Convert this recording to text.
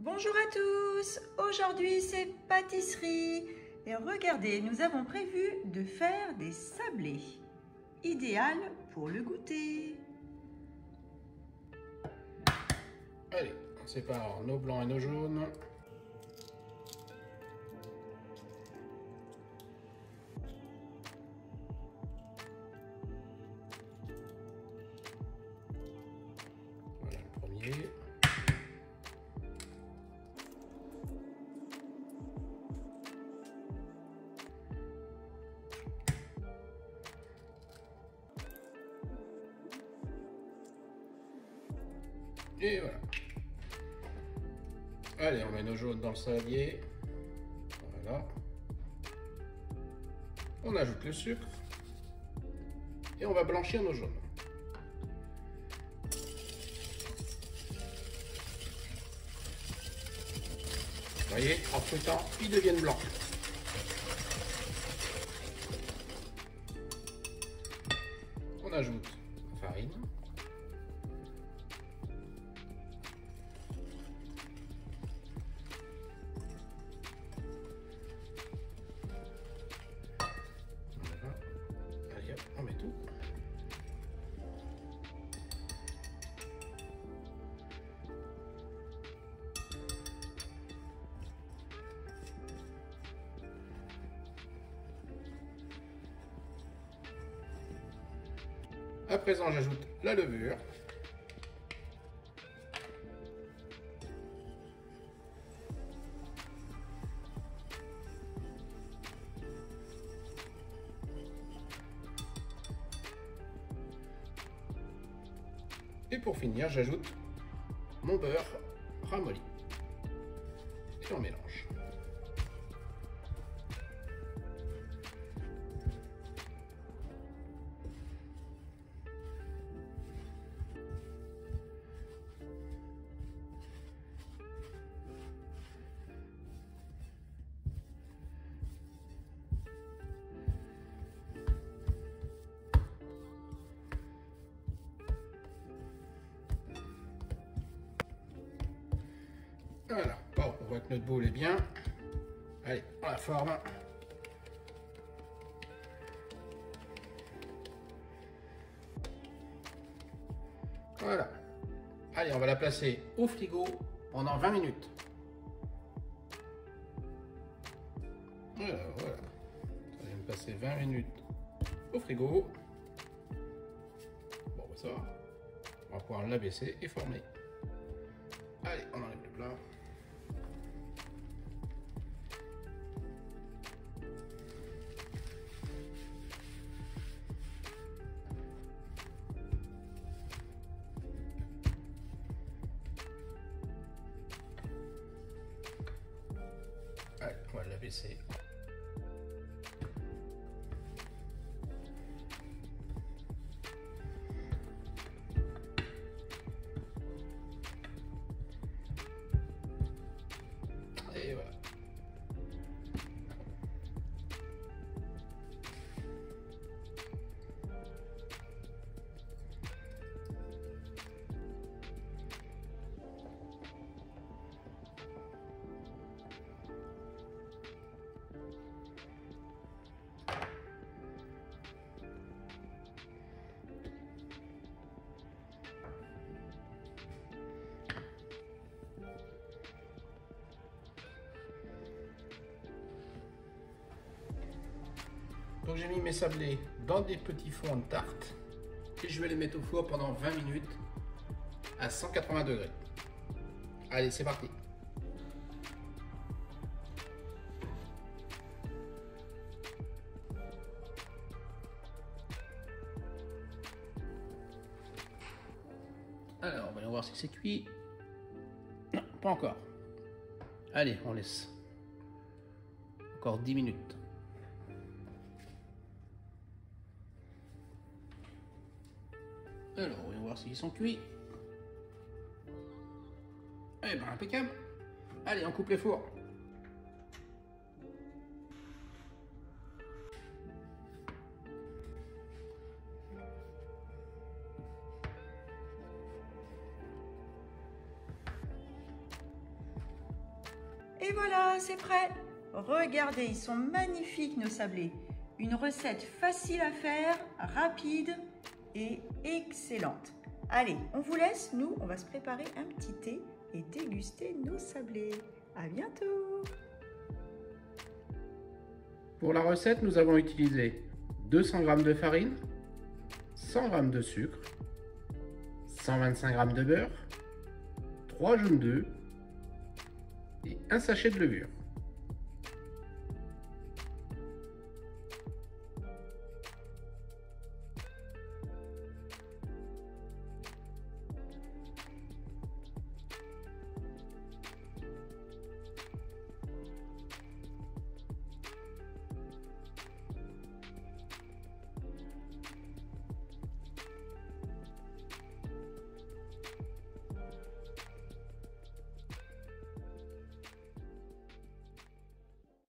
Bonjour à tous, aujourd'hui c'est pâtisserie et regardez, nous avons prévu de faire des sablés, idéal pour le goûter. Allez, on sépare nos blancs et nos jaunes. Voilà le premier. Et voilà. Allez, on met nos jaunes dans le saladier. Voilà. On ajoute le sucre. Et on va blanchir nos jaunes. Vous voyez, en fruitant, ils deviennent blancs. On ajoute la farine. Voilà. Allez hop, on met tout. À présent, j'ajoute la levure. Et pour finir, j'ajoute mon beurre ramolli. Et on mélange. Voilà, bon, on voit que notre boule est bien. Allez, on la forme. Voilà. Allez, on va la placer au frigo pendant 20 minutes. Voilà, voilà. Ça vient de passer 20 minutes au frigo. Bon, bah ça va. On va pouvoir l'abaisser et former. Allez, on enlève le plat. Allez, on va l'abaisser. Et voilà. Donc j'ai mis mes sablés dans des petits fonds de tarte et je vais les mettre au four pendant 20 minutes à 180 degrés. Allez, c'est parti. Alors, voyons voir si c'est cuit. Non, pas encore. Allez, on laisse. Encore 10 minutes. Alors, voyons voir s'ils sont cuits. Eh ben, impeccable. Allez, on coupe les fours. Et voilà, c'est prêt. Regardez, ils sont magnifiques nos sablés. Une recette facile à faire, rapide et excellente. Allez, on vous laisse. Nous, on va se préparer un petit thé et déguster nos sablés. À bientôt. Pour la recette, nous avons utilisé 200 g de farine, 100 g de sucre, 125 g de beurre, 3 jaunes d'œufs et un sachet de levure.